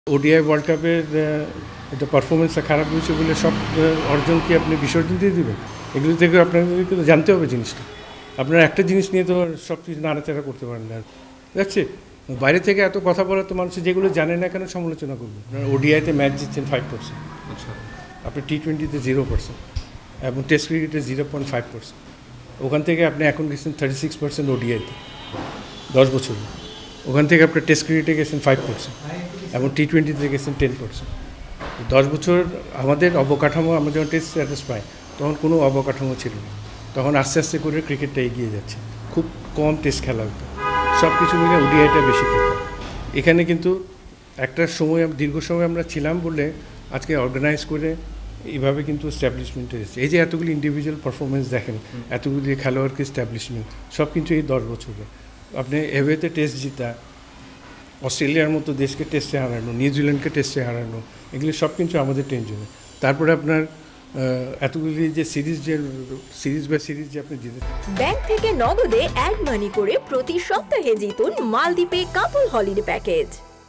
ODI world কাপের এটা পারফরমেন্সটা খারাপ হয়েছে বলে সব অর্জন কি আপনি বিসর্জন দিয়ে দেবেন? এগুলো থেকে আপনাদেরকে তো জানতে হবে জিনিসটা। আপনারা একটা জিনিস নিয়ে তো সব কিছু নাড়াচাড়া করতে পারেন না। যাচ্ছে বাইরে থেকে এত কথা বলা তো মানুষ যেগুলো জানে না কেন সমালোচনা করবে। আপনারা ওডিআইতে ম্যাচ জিতছেন 5%, আপনি টি-20তে 0% এবং টেস্ট ক্রিকেটে 0.5%। ওখান থেকে আপনি এখন গেছেন 36% ওডিআইতে 10 বছর। ওখান থেকে আপনার টেস্ট ক্রিকেটে গেছেন 5% এবং টি-20তে গেছেন 10%। 10 বছর আমাদের অবকাঠামো, আমরা যখন টেস্ট স্ট্যাটাস পাই তখন কোনো অবকাঠামো ছিল না। তখন আস্তে আস্তে করে ক্রিকেটটা এগিয়ে যাচ্ছে, খুব কম টেস্ট খেলা হতো, সব কিছু মিলে ওডিআইটা বেশি খেলতাম। এখানে কিন্তু একটা সময় দীর্ঘ সময় আমরা ছিলাম বলে আজকে অর্গানাইজ করে এইভাবে কিন্তু স্ট্যাবলিশমেন্টে এসেছে। এই যে এতগুলি ইন্ডিভিজুয়াল পারফরমেন্স দেখেন, এতগুলি খেলোয়াড়কে স্ট্যাবলিশমেন্ট, সব কিন্তু এই 10 বছরে। আপনি এভাবেতে টেস্ট জিতা, অস্ট্রেলিয়ার মতো দেশকে টেস্টে হারানো, নিউজিল্যান্ডকে টেস্টে হারানো, এগুলি সব কিন্তু আমাদের টেনশনে। তারপরে আপনার এতগুলি যে সিরিজ বাই সিরিজ যে আপনি জিতে। ব্যাংক থেকে নগদে অ্যাড মানি করে প্রতি সপ্তাহে জিতুন মালদ্বীপে কাপল হলিডে প্যাকেজ।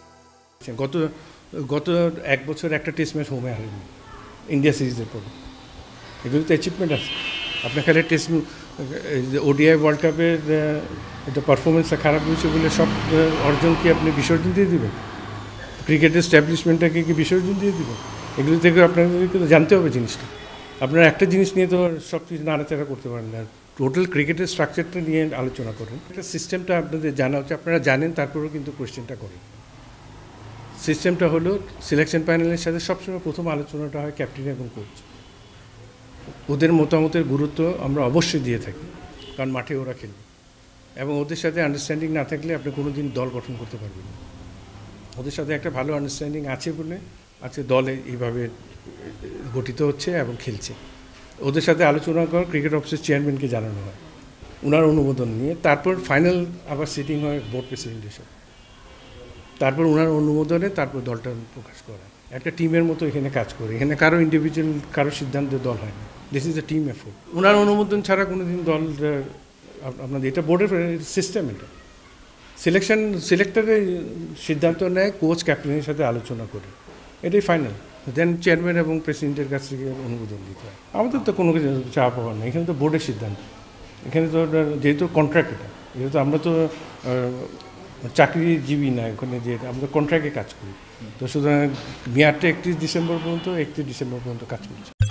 গত 1 বছর একটা টেস্ট ম্যাচ হোমে হারেনি ইন্ডিয়া সিরিজের পরে। এগুলো তো অ্যাচিভমেন্ট আছে। আপনার খালি টেস্ট ওডিআই ওয়ার্ল্ড কাপের এটা পারফরমেন্সটা খারাপ হয়েছে বলে সব অর্জন কি আপনি বিসর্জন দিয়ে দেবেন? ক্রিকেটের স্ট্যাবলিশমেন্টটাকে কি বিসর্জন দিয়ে দেবেন? এগুলো থেকে আপনাদেরকে তো জানতে হবে জিনিসটা। আপনারা একটা জিনিস নিয়ে তো সব কিছু নাড়াচাড়া করতে পারেন না। টোটাল ক্রিকেটের স্ট্রাকচারটা নিয়ে আলোচনা করেন, একটা সিস্টেমটা আপনাদের জানা হচ্ছে। আপনারা জানেন, তারপরেও কিন্তু কোয়েশ্চেনটা করেন। সিস্টেমটা হলো সিলেকশন প্যানেলের সাথে সবসময় প্রথম আলোচনাটা হয় ক্যাপ্টেন এবং কোচ। ওদের মতামতের গুরুত্ব আমরা অবশ্যই দিয়ে থাকি, কারণ মাঠে ওরা খেলবে এবং ওদের সাথে আন্ডারস্ট্যান্ডিং না থাকলে আপনি কোনো দিন দল গঠন করতে পারবেন না। ওদের সাথে একটা ভালো আন্ডারস্ট্যান্ডিং আছে বলে আজকে দল এইভাবে গঠিত হচ্ছে এবং খেলছে। ওদের সাথে আলোচনা কর ক্রিকেট অফিসের চেয়ারম্যানকে জানানো হয়, ওনার অনুমোদন নিয়ে তারপর ফাইনাল আবার সিটিং হয় বোর্ড প্রেসিডেন্টের সাথে, তারপর ওনার অনুমোদনে তারপর দলটা প্রকাশ করা। একটা টিমের মতো এখানে কাজ করে, এখানে কারো ইন্ডিভিজুয়াল কারো সিদ্ধান্তে দল হয় না। This is a team effort. ওনার অনুমোদন ছাড়া কোনো দিন দল আপনাদের, এটা বোর্ডের সিস্টেম। এটা সিলেক্টরের সিদ্ধান্ত নেয়, কোচ ক্যাপ্টেনের সাথে আলোচনা করে, এটাই ফাইনাল। দেন চেয়ারম্যান এবং প্রেসিডেন্টের কাছ থেকে অনুমোদন দিতে হয়। আমাদের তো কোনো কিছু চাপ হওয়ার নেই, এখানে তো বোর্ডের সিদ্ধান্ত। এখানে তো যেহেতু কন্ট্রাক্ট, এটা যেহেতু আমরা তো চাকরিজীবী না, ওখানে যে আমরা কন্ট্রাক্টে কাজ করি, তো সুতরাং মেয়াদটা 31 ডিসেম্বর পর্যন্ত কাজ করছি।